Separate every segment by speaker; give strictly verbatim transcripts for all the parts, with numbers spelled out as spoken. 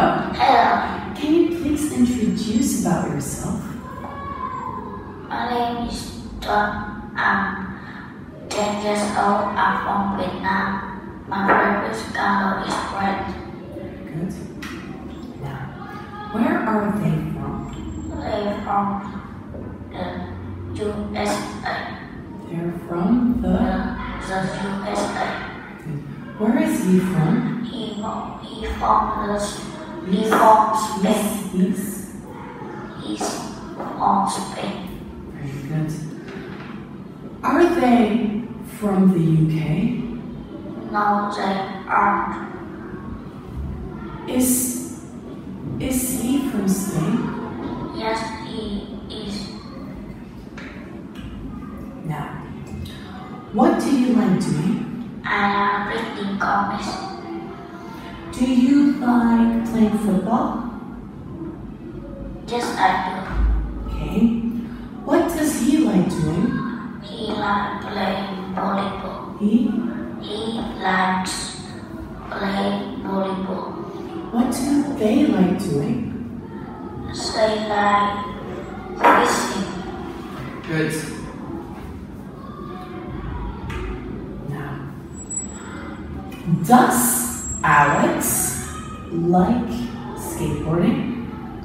Speaker 1: Hello.
Speaker 2: Hello.
Speaker 1: Can you please introduce about yourself?
Speaker 2: My name is John. I'm ten years old. I'm from Vietnam. My favorite color is red.
Speaker 1: Good. Now, where are they from?
Speaker 2: They're from the U S A.
Speaker 1: They're from
Speaker 2: The,
Speaker 1: the...
Speaker 2: the U S A.
Speaker 1: Where is he from?
Speaker 2: He from he from the he from Spain.
Speaker 1: Yes.
Speaker 2: He's from Spain.
Speaker 1: Very good. Are they from the U K?
Speaker 2: No, they aren't.
Speaker 1: Is is he from Spain?
Speaker 2: Yes, he is.
Speaker 1: Now, what do you like doing?
Speaker 2: I am reading comics.
Speaker 1: Do you like playing football?
Speaker 2: Yes, I
Speaker 1: Okay. What does he like doing?
Speaker 2: do. He likes playing volleyball.
Speaker 1: He?
Speaker 2: He likes playing volleyball.
Speaker 1: What do they like doing?
Speaker 2: They like fishing.
Speaker 1: Good. Now, does Alex like skateboarding?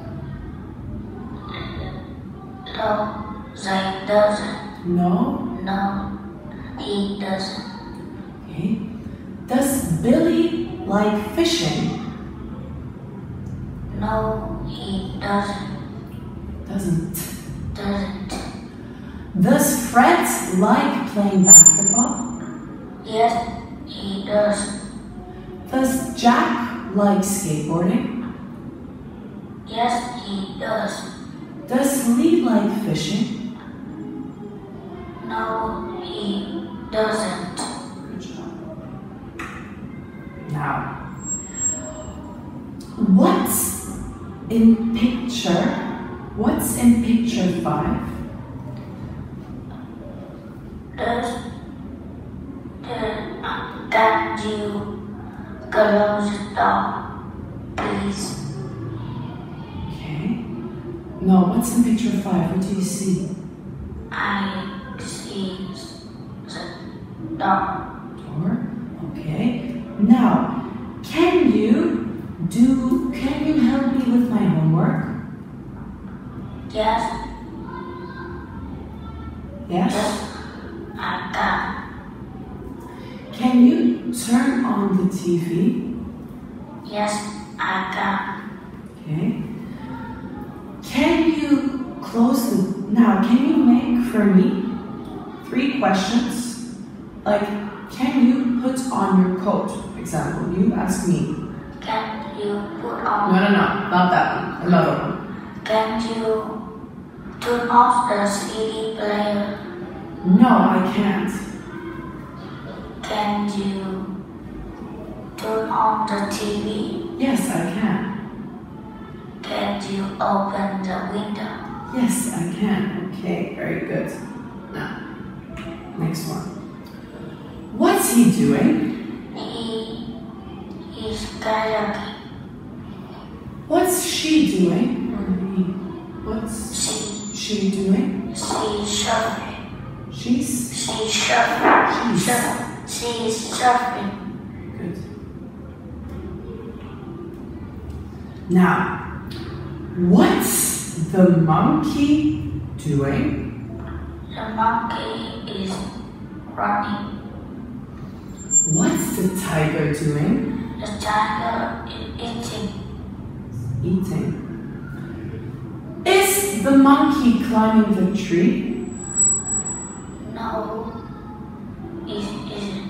Speaker 2: No, they doesn't.
Speaker 1: No.
Speaker 2: No, he doesn't.
Speaker 1: Okay. Does Billy like fishing?
Speaker 2: No, he doesn't.
Speaker 1: Doesn't.
Speaker 2: Doesn't.
Speaker 1: Does Fred like playing basketball?
Speaker 2: Yes, he does.
Speaker 1: Does Jack like skateboarding?
Speaker 2: Yes, he does.
Speaker 1: Does Lee like fishing?
Speaker 2: No, he doesn't.
Speaker 1: Good job. Now, what's in picture? What's in picture five?
Speaker 2: Does the can you close the door, please?
Speaker 1: Okay. No, what's in picture five? What do you see?
Speaker 2: I see the door.
Speaker 1: Door. Okay. Now, can you do? Can you help me with my homework?
Speaker 2: Yes,
Speaker 1: Yes.
Speaker 2: yes, I can.
Speaker 1: Can you turn on the T V?
Speaker 2: Yes, I can.
Speaker 1: Okay. Can you close the... Now, can you make for me three questions? Like, can you put on your coat? Example, you ask me.
Speaker 2: Can you put
Speaker 1: No,
Speaker 2: on?
Speaker 1: no, no, not that one. Another one.
Speaker 2: Can you turn off the C D player?
Speaker 1: No, I can't.
Speaker 2: Can you turn on the T V?
Speaker 1: Yes, I can.
Speaker 2: Can you open the window?
Speaker 1: Yes, I can. Okay, very good. Now, next one. What's he doing?
Speaker 2: He is kayaking.
Speaker 1: What's she doing? Or he? What's
Speaker 2: She
Speaker 1: she doing?
Speaker 2: she surfing.
Speaker 1: She's
Speaker 2: She surfing.
Speaker 1: She's.
Speaker 2: Surf- She is surfing.
Speaker 1: good. Now, what's the monkey doing?
Speaker 2: The monkey is running.
Speaker 1: What's the tiger doing?
Speaker 2: The tiger is eating.
Speaker 1: Eating. Is the monkey climbing the tree?
Speaker 2: No, it isn't.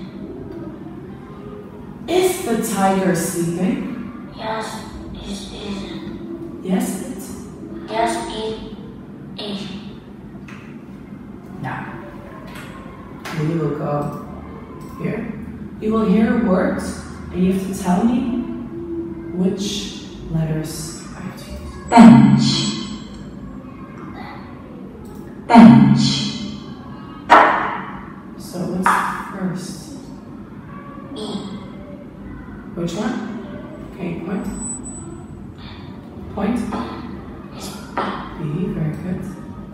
Speaker 1: Is the tiger sleeping?
Speaker 2: Yes, it isn't.
Speaker 1: Yes, it.
Speaker 2: Yes, it is.
Speaker 1: Now, we will go here. You will hear words, and you have to tell me which letters I have to use.
Speaker 3: Bench. Bench.
Speaker 1: So what's first?
Speaker 2: E.
Speaker 1: Which one? Okay, point. Point.
Speaker 2: is
Speaker 1: B. Very good.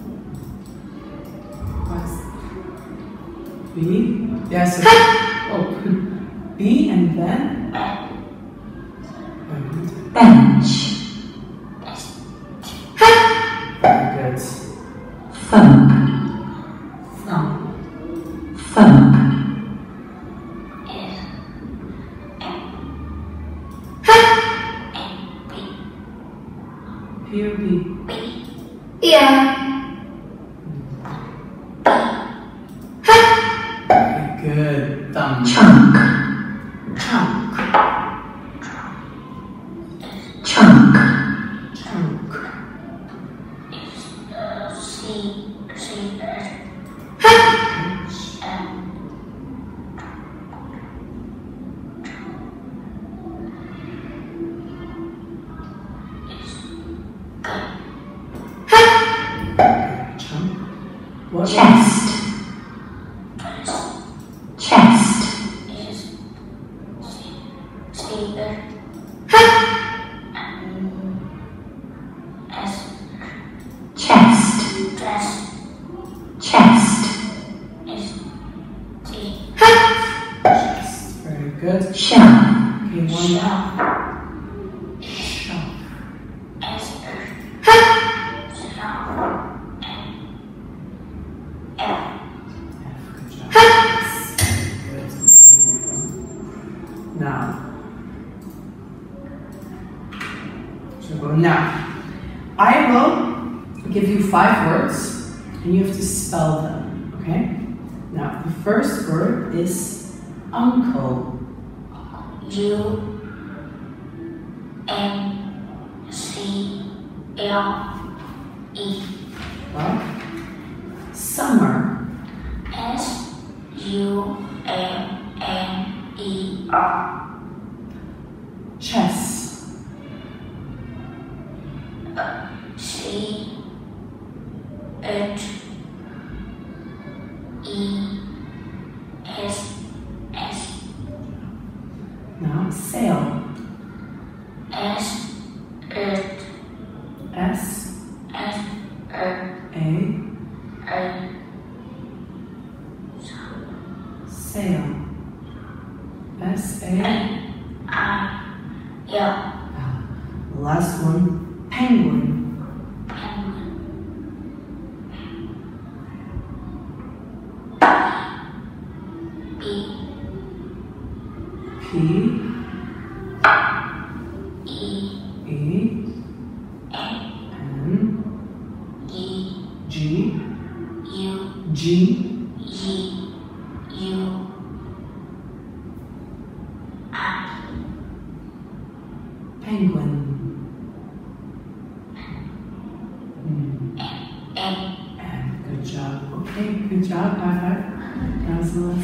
Speaker 1: What's B? Yes. Oh. B and then.
Speaker 3: Bench.
Speaker 1: Very good.
Speaker 3: Thump.
Speaker 1: Thumb.
Speaker 3: Thump.
Speaker 2: is
Speaker 1: P or B?
Speaker 2: B.
Speaker 3: Yeah.
Speaker 1: Very good. Thumb.
Speaker 3: Chunk.
Speaker 1: Chunk.
Speaker 3: Chunk.
Speaker 1: Chunk.
Speaker 2: is uh, C. C. M. is good.
Speaker 1: Chunk. What?
Speaker 3: Chest. Chest.
Speaker 2: Is C. Sleeper. And S.
Speaker 3: Chest.
Speaker 2: Dress.
Speaker 3: Chest.
Speaker 2: Is T.
Speaker 1: Chest. Very good.
Speaker 3: Shelf.
Speaker 1: Okay, one down. Shelf.
Speaker 2: S. Shelf. F.
Speaker 1: F. Good job. Good. Okay, well done. Now. So now, I will give you five words, and you have to spell them. Okay. Now, the first word is uncle.
Speaker 2: U. N. C. L. E.
Speaker 1: Well, summer.
Speaker 2: S. U. M. N. E. R.
Speaker 1: Chess.
Speaker 2: C. H. E. S. S.
Speaker 1: Now, sail.
Speaker 2: S. H.
Speaker 1: S.
Speaker 2: S. H.
Speaker 1: A.
Speaker 2: A.
Speaker 1: Sail. S. A.
Speaker 2: I. Yeah.
Speaker 1: The last one, penguin.
Speaker 2: Penguin. B.
Speaker 1: P.
Speaker 2: E.
Speaker 1: E.
Speaker 2: N.
Speaker 1: N.
Speaker 2: E.
Speaker 1: G.
Speaker 2: U.
Speaker 1: G.
Speaker 2: E. U. I.
Speaker 1: Penguin. Mm.
Speaker 2: N.
Speaker 1: And good job. Okay, good job. High five. That was the last.